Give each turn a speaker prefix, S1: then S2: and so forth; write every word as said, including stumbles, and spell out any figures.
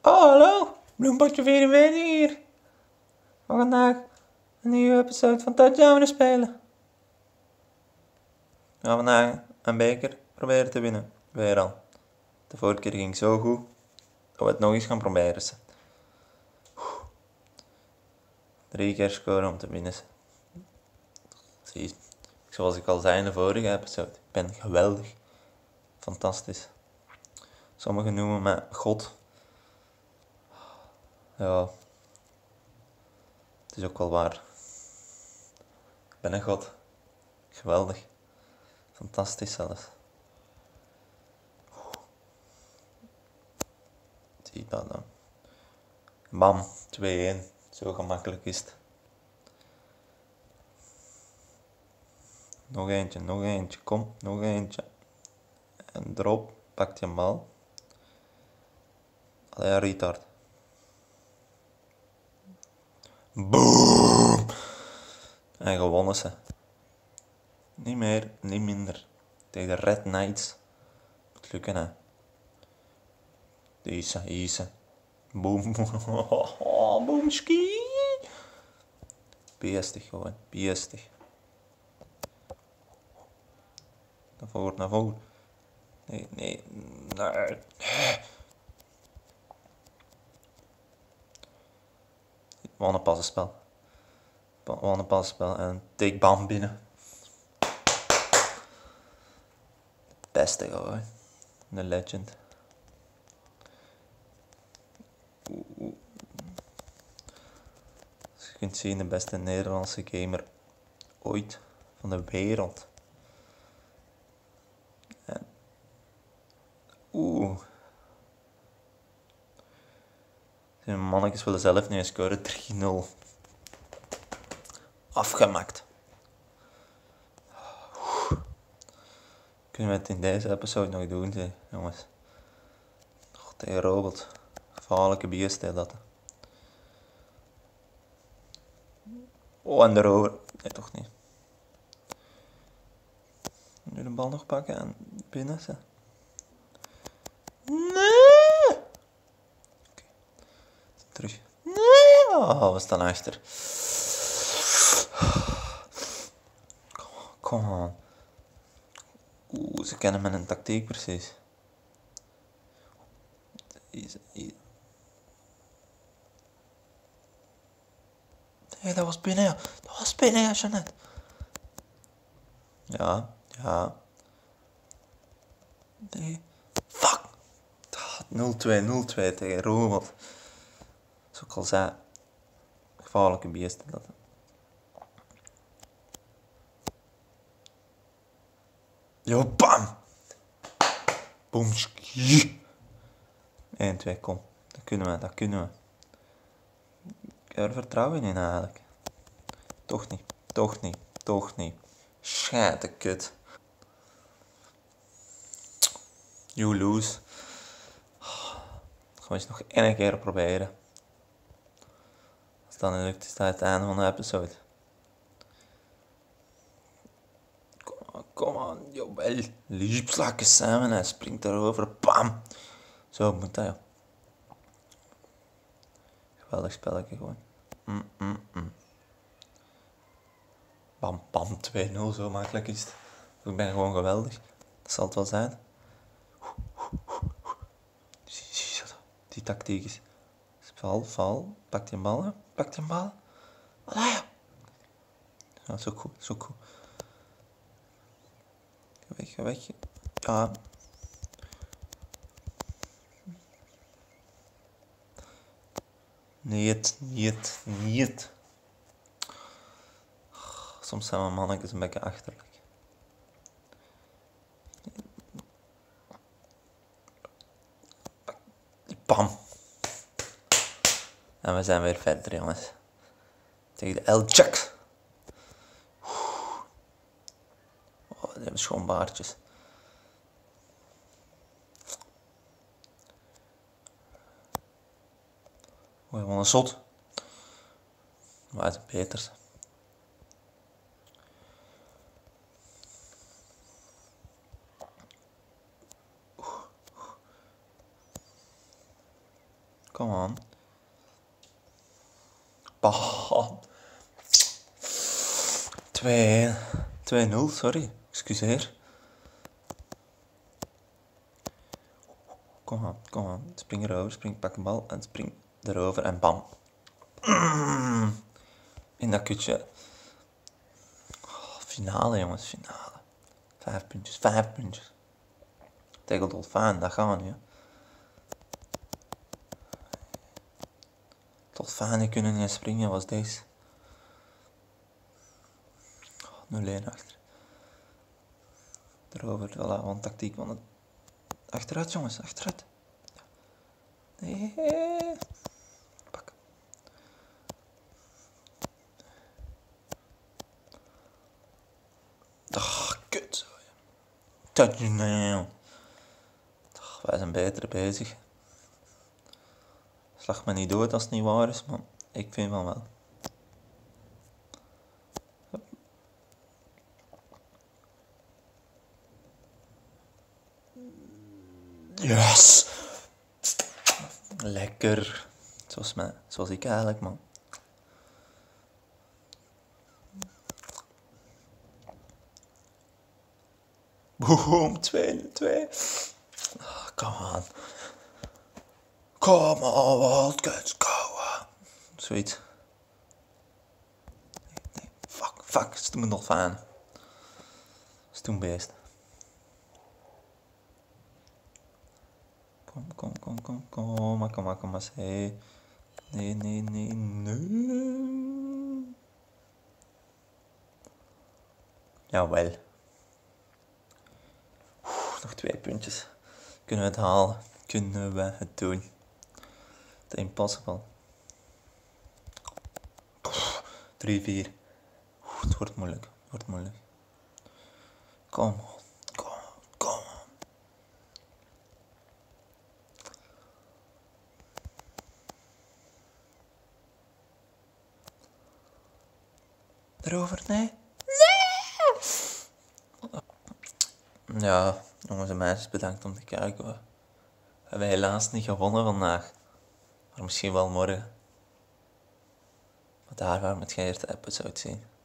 S1: Oh, hallo, Bloempotje vierenveertig hier. We gaan vandaag een nieuwe episode van Touchdown spelen. We gaan vandaag een beker proberen te winnen. Weer al. De vorige keer ging zo goed dat we het nog eens gaan proberen. Drie keer scoren om te winnen. Zie, zoals ik al zei in de vorige episode, ik ben geweldig. Fantastisch. Sommigen noemen me God. Ja, het is ook wel waar. Ik ben een God. Geweldig. Fantastisch zelfs. Zie dat dan. Bam, twee-een. Zo gemakkelijk is het. Nog eentje, nog eentje. Kom, nog eentje. En erop pakt je een bal. Allee, retard. Boom! En gewonnen ze. Niet meer, niet minder. Tegen de Red Knights. Moet lukken, hè. Deze, deze. Boom. Boomski. Beestig gewoon, beestig. Naar voren, naar voren. Nee, nee, nee. Gewoon een passenspel. Gewoon een passenspel en take bam binnen. Beste gewoon. De legend. Oeh, oeh. Als je kunt zien, de beste Nederlandse gamer ooit van de wereld. En oeh. De mannetjes willen zelf niet eens scoren. drie nul. Afgemaakt. Kunnen we het in deze episode nog doen, zeg, jongens. God, tegen robot. Gevaarlijke beesten, dat. Oh, en erover. Nee, toch niet. Nu de bal nog pakken en binnen ze. Nee! Oké. Okay. Terug. Nee! Oh, we staan achter. Kom on. Oeh, ze kennen mijn tactiek precies. Nee, dat was binnen. Dat was binnen, ja, Jeannette. Ja, ja. Nee. Fuck. nul twee, nul twee tegen Robot. Zoals ik al zei. Gevaarlijke beesten dat. Yo, bam! Boomski. één twee, kom. Dat kunnen we, dat kunnen we. Ik heb er vertrouwen in eigenlijk. Toch niet, toch niet, toch niet. Schijte kut. You lose. Gaan we eens nog één keer proberen. Als dat niet lukt, is dat het einde van de episode. Kom aan, jawel. Liepslakken samen, hij springt erover. Bam! Zo moet dat, ja. Geweldig spelletje gewoon. Mm, mm, mm. Bam, bam, twee nul, zo makkelijk is het. Ik ben gewoon geweldig. Dat zal het wel zijn. Zie, zie dat? Die tactiek is. Val, val. Pak die bal, hè. Pak die bal. Allee. Ja, dat is ook goed, dat is ook goed. Ga weg, ga weg. Ja. Niet, niet, niet. Soms zijn mijn mannetjes een beetje achterlijk. Bam. En we zijn weer verder, jongens. Tegen de El-Jack. Oh, die hebben schoon baardjes. Oh, gewoon een zot. Waar is het Peters? Kom aan. Bah. twee nul, sorry. Excuseer. Kom aan, kom aan. Spring erover, spring, pak een bal en spring erover en bam. In dat kutje. Oh, finale jongens, finale. Vijf puntjes, vijf puntjes. Tegen Dolfijn, dat gaan we nu. Dolfijnen kunnen niet springen, was deze. Oh, nul één achter. Erover, voilà, want tactiek van het... Achteruit jongens, achteruit. Nee. Pak. Ach, kut. Touchdown. Ach, wij zijn beter bezig. Slag me niet dood als het niet waar is, maar ik vind van wel. Yes! Lekker. Zoals, mij, zoals ik eigenlijk, man. Boom, twee twee. Oh, come on. Come on, Wildcats, go on. Zoiets. Nee, nee, fuck, fuck, ze doen me nog fijn. Ze doen beest. Kom, kom, kom, kom, kom, maar kom, maar kom, maar hey. Nee, nee, nee, nee. Jawel. Oeh, nog twee puntjes. Kunnen we het halen? Kunnen we het doen? The impossible. drie vier. Het wordt moeilijk. Het wordt moeilijk. Kom on. Kom on. Kom on. Erover? Nee? Nee! Ja, jongens en meisjes, bedankt om te kijken. We hebben helaas niet gewonnen vandaag. Maar misschien wel morgen. Maar daar gaan we het geen eerste episode zien.